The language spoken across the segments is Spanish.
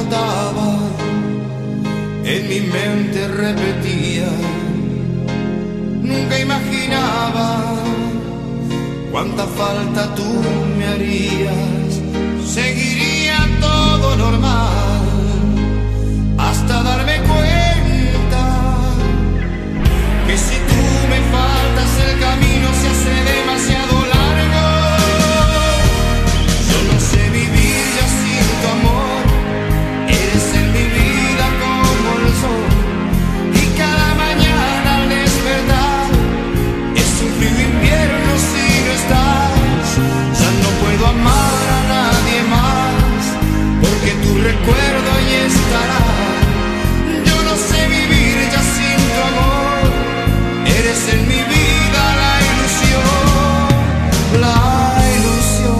importaba, en mi mente repetía, nunca imaginaba cuánta falta tú me harías. Seguiría todo normal hasta darme cuenta que si tú me faltas el camino se hace demasiado largo. Yo no sé vivir ya sin tu amor, eres en mi vida como el sol, y cada mañana al despertar es un frío invierno si no estás. Ya no puedo amar a nadie más, porque tu recuerdo ahí estará. Yo no sé vivir ya sin tu amor, eres en mi vida la ilusión, la ilusión.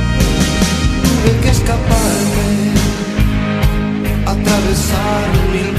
Tuve que escaparme, atravesar mil